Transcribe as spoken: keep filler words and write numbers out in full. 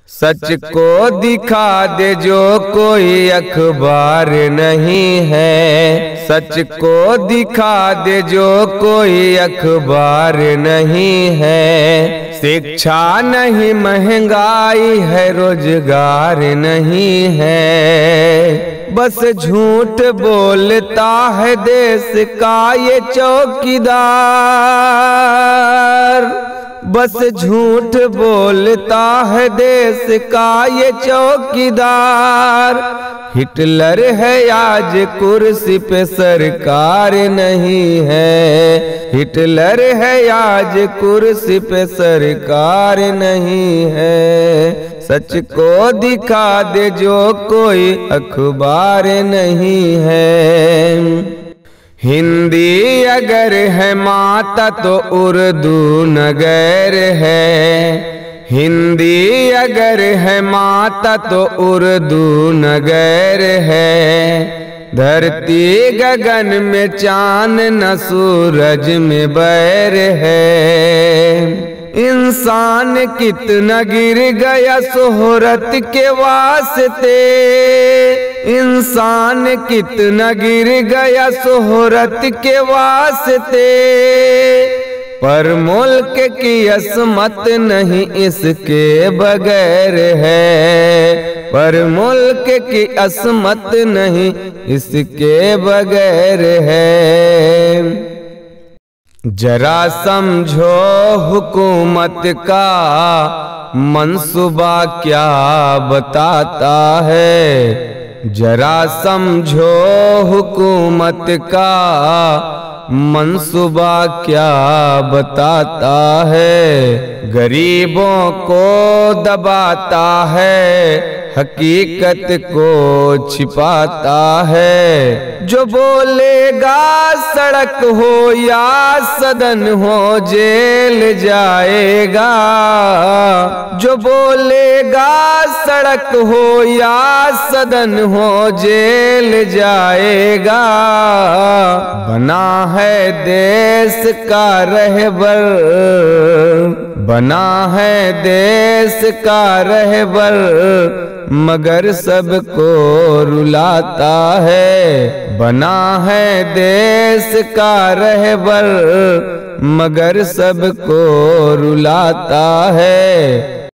सच को दिखा दे जो कोई अखबार नहीं है। सच को दिखा दे जो कोई अखबार नहीं है। शिक्षा नहीं, महंगाई है, रोजगार नहीं है। बस झूठ बोलता है देश का ये चौकीदार। बस झूठ बोलता है देश का ये चौकीदार। हिटलर है आज कुर्सी पे, सरकार नहीं है। हिटलर है आज कुर्सी पे, सरकार नहीं है। सच को दिखा दे जो कोई अखबार नहीं है। हिंदी अगर है माता तो उर्दू नगर है। हिंदी अगर है माता तो उर्दू नगर है। धरती गगन में चांद न सूरज में बैर है। इंसान कितना गिर गया शोहरत के वास्ते। इंसान कितना गिर गया शोहरत के वास्ते। पर मुल्क की असमत नहीं इसके बगैर है। पर मुल्क की असमत नहीं इसके बगैर है। जरा समझो हुकूमत का मंसूबा क्या बताता है। जरा समझो हुकूमत का मंसूबा क्या बताता है। गरीबों को दबाता है, हकीकत को छिपाता है। जो बोलेगा सड़क हो या सदन हो जेल जाएगा। जो बोलेगा सड़क हो या सदन हो जेल जाएगा। बना है देश का रहबर, बना है देश का रहबर, मगर सबको रुलाता है। बना है देश का रहबर, मगर सबको रुलाता है।